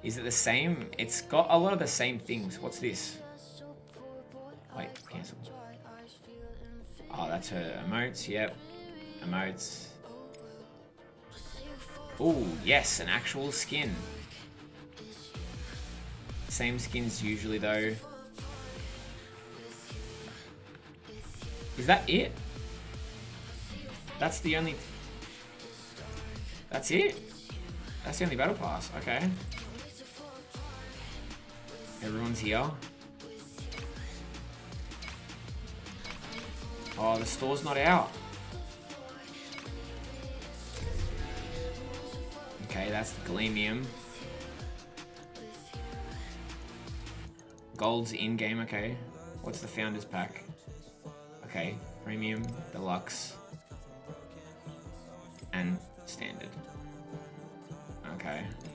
Is it the same? It's got a lot of the same things. What's this? Wait, cancel. Oh, that's her emotes. Yep. Emotes. Oh, yes, an actual skin. Same skins usually, though. Is that it? That's the only... That's it? That's the only battle pass. Okay. Everyone's here. Oh, the store's not out. Okay, that's the Gleamium. Gold's in-game, okay. What's the Founders Pack? Okay, Premium, Deluxe, and Standard. Okay.